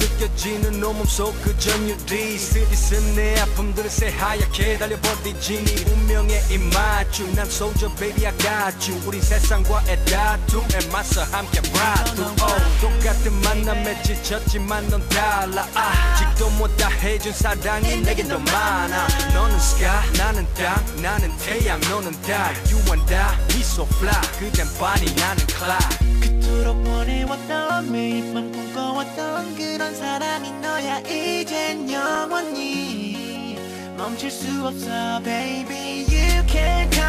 느껴지는 온몸 속 그 전율이 쓰디쓴 내 아픔들을 새하얗게 달려버리지니 운명의 입맞춤 난 soldier baby I got you 우린 세상과의 다툼에 맞서 함께 ride through 똑같은 만남에 지쳤지만 넌 달라 아직도 못다 해준 사랑이 내겐 더 많아 너는 sky 나는 땅 나는 태양 너는 달 You and I we so fly 그댄 반이 나는 cloud 그토록 원해왔던 매일만 꿈꿔왔던 그런 사랑이 너야 이젠 영원히 멈출 수 없어 baby you can't